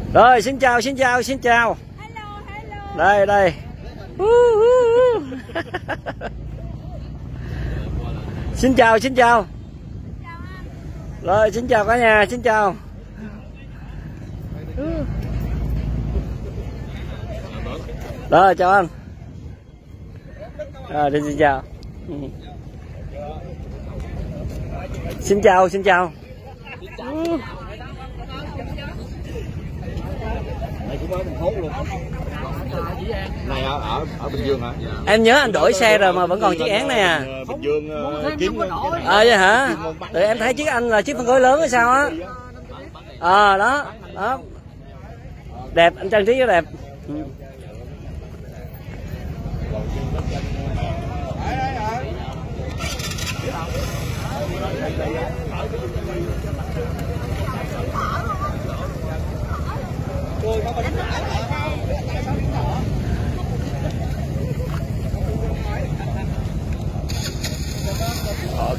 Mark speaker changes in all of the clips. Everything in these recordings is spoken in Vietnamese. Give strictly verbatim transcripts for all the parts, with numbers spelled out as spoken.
Speaker 1: Rồi xin chào xin chào xin chào.
Speaker 2: Hello, hello.
Speaker 1: Đây đây. Xin chào xin chào. Rồi xin chào cả nhà, xin chào. Rồi chào anh. Rồi đi xin chào. Xin chào xin chào.
Speaker 3: Này cũng ở thành phố luôn. Này ở ở ở Bình Dương hả?
Speaker 1: Em nhớ anh đổi xe rồi mà vẫn còn chiếc én này à.
Speaker 3: Bình Dương kiếm
Speaker 1: À vậy hả? Rồi em thấy chiếc anh là chiếc phân khối lớn hay sao á? Ờ à, đó, đó. Đẹp, anh trang trí rất đẹp. Ừ. Ok.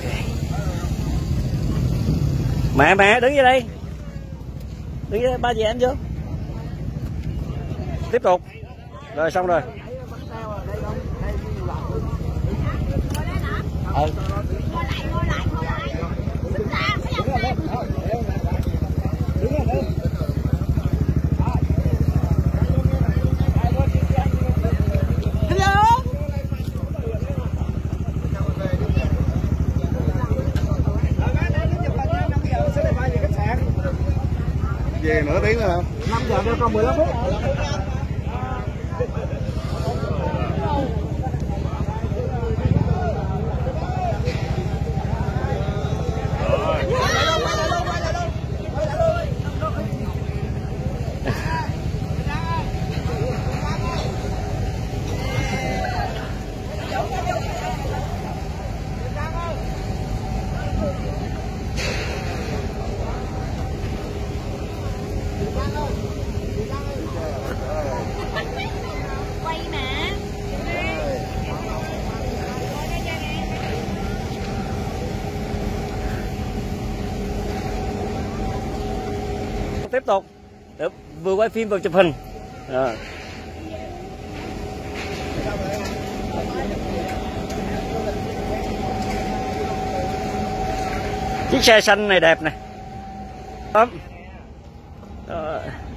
Speaker 1: Mẹ mẹ đứng dưới đây. Đứng dưới đây, ba chị em chưa? Tiếp tục. Rồi xong rồi. Ừ.
Speaker 3: về nửa tiếng nữa hả?
Speaker 2: năm giờ cho con mười lăm phút. Quay mà.
Speaker 1: Tiếp tục. Để vừa quay phim vừa chụp hình. Rồi. Chiếc xe xanh này đẹp này. Đó. Rồi.